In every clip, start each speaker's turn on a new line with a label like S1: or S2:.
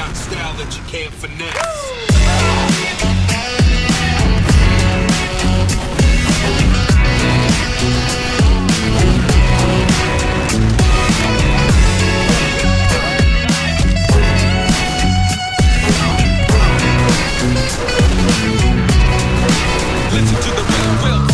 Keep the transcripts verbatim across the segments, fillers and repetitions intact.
S1: rock style that you can't finesse. Listen to the Roosevelt.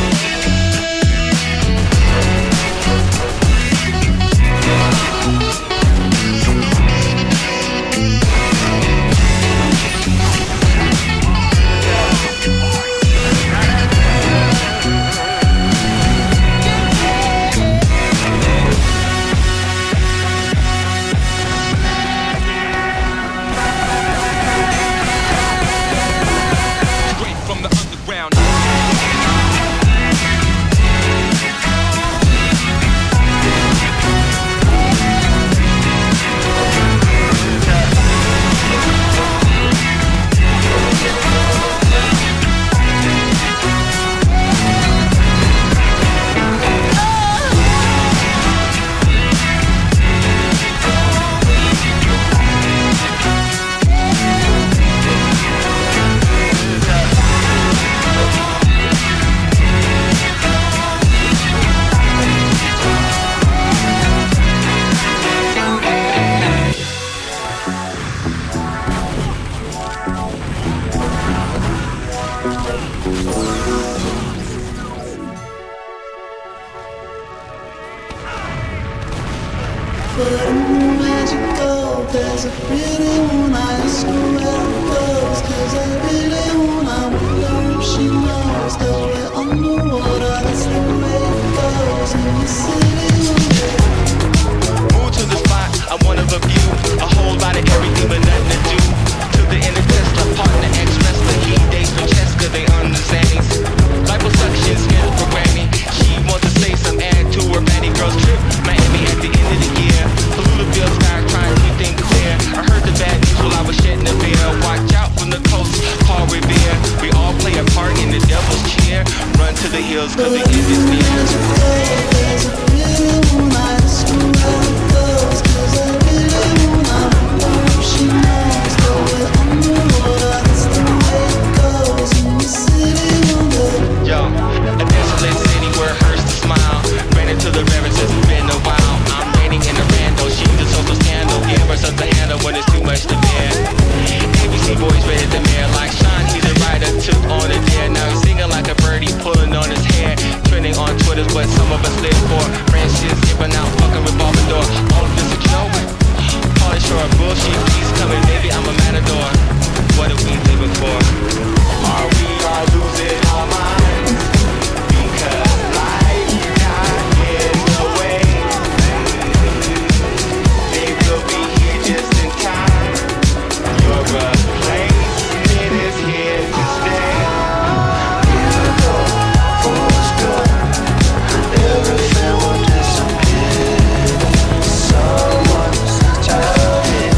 S2: There's a pretty one, I ask her where it goes, cause I really wanna wonder if she knows that we're underwater, that's the way it goes in the city.
S3: Move to the spot, I'm one of a few, a whole lot of everything but nothing to do. To the end of Tesla, partner, ex-wrestler, he dates Francesca, they understand. Liposuction, scheduled for Grammy, she wants to say some add to her Batty Girls trip, Miami at the end of the year. Roosevelt sky trying to keep things clear. I heard the bad news while I was shedding a beer. Watch out from the coast, Paul Revere. We all play a part in the devil's cheer. Run to the hills cause the end is near.
S2: There's a pretty one, I ask her where it goes, cause I really wanna wonder if she knows that we're underwater, that's the way it goes in the city.
S3: Yo, a desolate city where it hurts to smile. Ran into the river since it's been a while. I'm raining in a rando, she's a social scandal. Give her something to handle when it's too much to bear. A B C boys read the mayor like Sean, he's a writer, took on a dare. Now he's singing like a birdie, pulling on his hair. Trending on Twitter, what some of us live for. Friendships, giving out, fucking revolving door. All of this a joke. Polish or a bullshit, please coming, maybe I'm a matador. What are we living for? Are we all losing our minds? Because life got in the way. They will be here just in time. Your replacement is here to stay. Here go, force go. Everything will disappear. Someone's turning.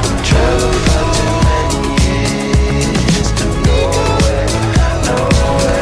S3: Travel for too many years to nowhere, nowhere.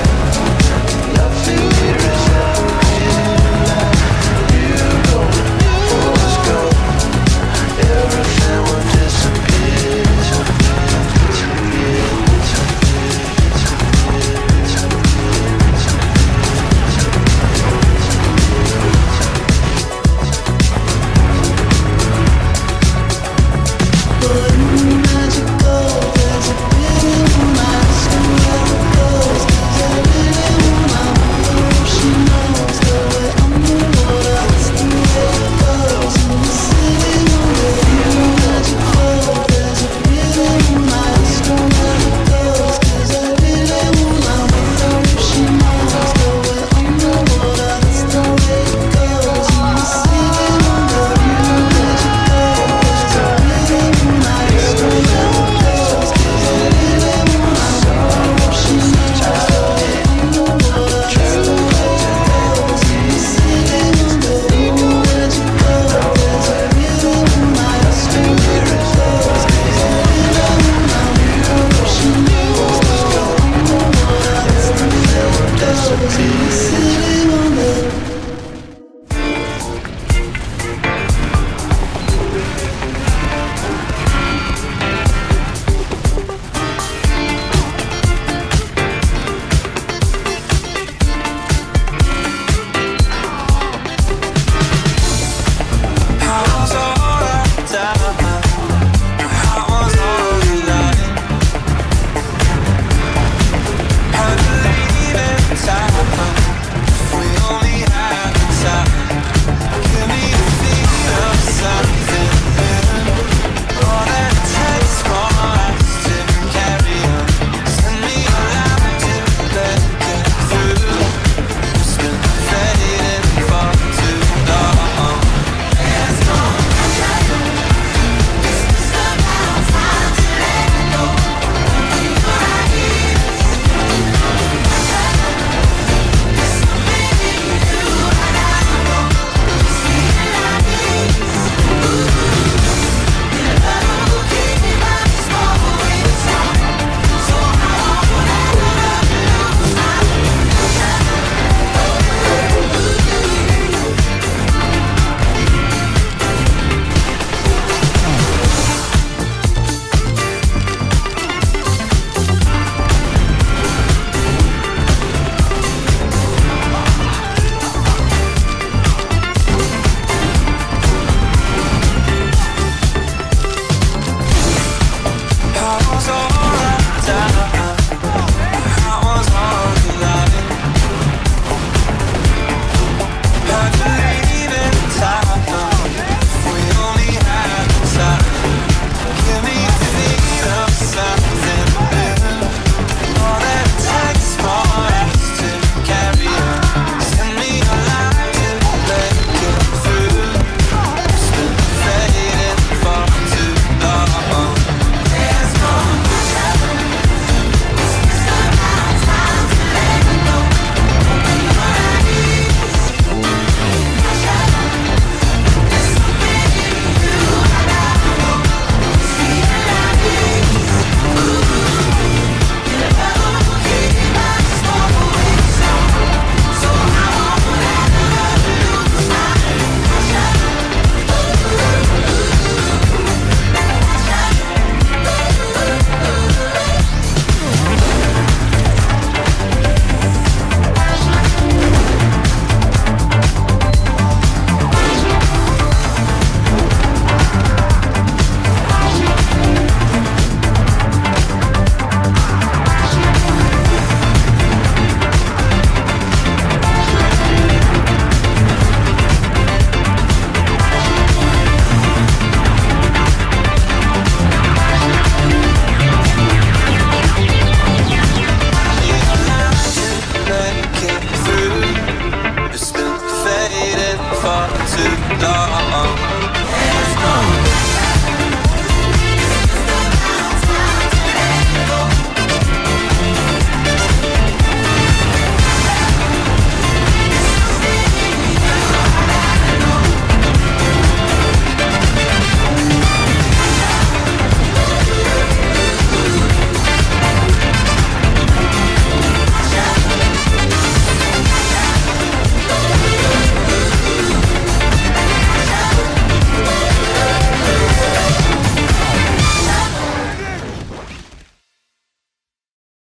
S4: uh-oh.